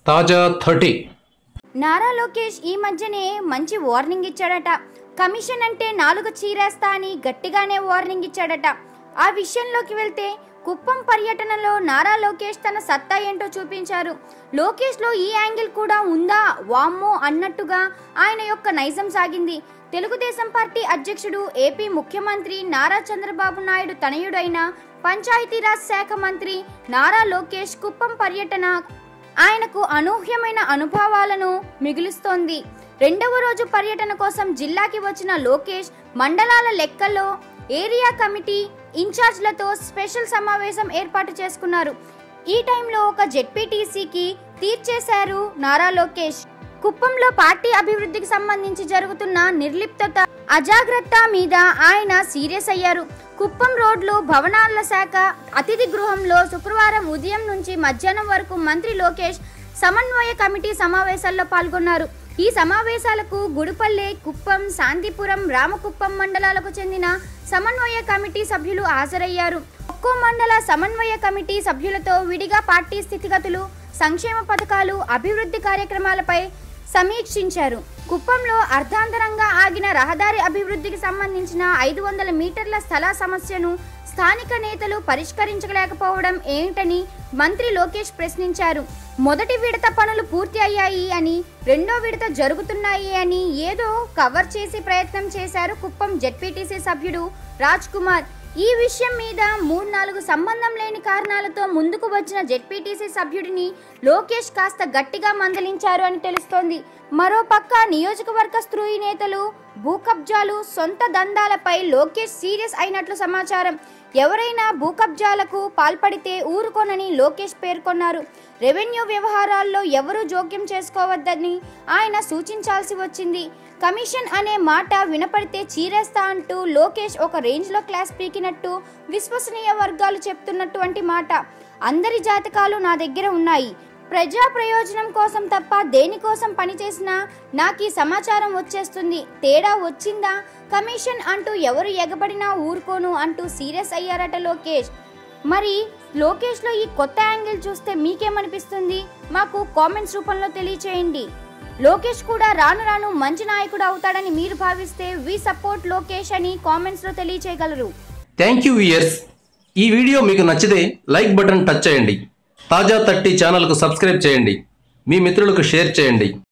తాజా 30 నారా లోకేష్ ఈ మధ్యనే మంచి వార్నింగ్ ఇచ్చాడట. కమిషన్ అంటే నాలుగు చీరేస్తా అని గట్టిగానే వార్నింగ్ ఇచ్చాడట. ఆ విషయంలోకి వెళ్తే కుప్పం పర్యటనలో నారా లోకేష్ తన సత్తా ఏంటో చూపించారు. లోకేష్లో ఈ యాంగిల్ కూడా ఉందా వామ్మో అన్నట్టుగా ఆయన యొక్క నైజం సాగింది. తెలుగుదేశం పార్టీ అధ్యక్షుడు, ఏపీ ముఖ్యమంత్రి నారా చంద్రబాబు నాయుడు తనయుడైన పంచాయతీరాజ్ శాఖ మంత్రి నారా లోకేష్ కుప్పం పర్యటన ఆయనకు అనూహ్యమైన అనుభవాలను మిగులుస్తోంది. రెండవ రోజు పర్యటన కోసం జిల్లాకి వచ్చిన లోకేష్ మండలాల లెక్కల్లో ఏరియా కమిటీ ఇన్ఛార్జ్లతో స్పెషల్ సమావేశం ఏర్పాటు చేసుకున్నారు. ఈ టైంలో ఒక జెడ్పీటీసీకి తీర్చేశారు నారా లోకేష్. కుప్పంలో పార్టీ అభివృద్ధికి సంబంధించి జరుగుతున్న నిర్లిప్తత, అజాగ్రత్త మీద ఆయన సీరియస్ అయ్యారు. కుప్పం రోడ్లు, భవనాల శాఖ అతిథి గృహంలో శుక్రవారం ఉదయం నుంచి మధ్యాహ్నం వరకు మంత్రి లోకేష్ సమన్వయ కమిటీ సమావేశాల్లో పాల్గొన్నారు. ఈ సమావేశాలకు గుడిపల్లె, కుప్పం, శాంతిపురం, రామకుప్పం మండలాలకు చెందిన సమన్వయ కమిటీ సభ్యులు హాజరయ్యారు. ఒక్కో మండల సమన్వయ కమిటీ సభ్యులతో విడిగా పార్టీ స్థితిగతులు, సంక్షేమ పథకాలు, అభివృద్ధి కార్యక్రమాలపై సమీక్షించారు. కుప్పంలో అర్ధాంతరంగా ఆగిన రహదారి అభివృద్ధికి సంబంధించిన 500 మీటర్ల స్థల సమస్యను స్థానిక నేతలు పరిష్కరించలేకపోవడం ఏంటని మంత్రి లోకేష్ ప్రశ్నించారు. మొదటి విడత పనులు పూర్తి అయ్యాయి అని, రెండో విడత జరుగుతున్నాయి అని ఏదో కవర్ చేసి ప్రయత్నం చేశారు కుప్పం జెడ్పీటీసీ సభ్యుడు రాజ్ కుమార్. ఈ విషయం మీద 3-4 సంబంధం లేని కారణాలతో ముందుకు వచ్చిన జెడ్పీటీసీ సభ్యుడిని లోకేష్ కాస్త గట్టిగా మందలించారు అని తెలుస్తోంది. మరోపక్క నియోజకవర్గ స్థాయి నేతలు భూ కబ్జాలు, సొంత దందాలపై లోకేష్ సీరియస్ అయినట్లు సమాచారం. ఎవరైనా భూ కబ్జాలకు పాల్పడితే ఊరుకోనని లోకేష్ పేర్కొన్నారు. రెవెన్యూ వ్యవహారాల్లో ఎవరూ జోక్యం చేసుకోవద్దని ఆయన సూచించాల్సి వచ్చింది. కమిషన్ అనే మాట వినపడితే చీరేస్తా అంటూ లోకేష్ ఒక రేంజ్లో క్లాస్ పీకినట్టు విశ్వసనీయ వర్గాలు చెప్తున్నటువంటి మాట. అందరి జాతకాలు నా దగ్గర ఉన్నాయి. ప్రజా ప్రయోజనం కోసం తప్ప దేనికోసం పనిచేసినా నాకు ఈ సమాచారం వచ్చేస్తుంది. తేడా వచ్చిందా కమిషన్ అంటూ ఎవరు ఎగబడినా ఊరుకోను అంటూ సీరియస్ అయ్యారట లోకేష్. మరి లోకేష్లో ఈ కొత్త యాంగిల్ చూస్తే మీకేమనిపిస్తుంది? మాకు కామెంట్స్ రూపంలో తెలియచేయండి. లోకేష్ కూడా రాను రాను మంచి నాయకుడు అవుతాడని మీరు భావిస్తే వి సపోర్ట్ లోకేష్ అని కామెంట్స్లో తెలియచేయగలరు. Thank you viewers. ఈ వీడియో మీకు నచ్చితే లైక్ బటన్ టచ్ చేయండి. తాజా 30 ఛానల్కు సబ్స్క్రైబ్ చేయండి. మీ మిత్రులకు షేర్ చేయండి.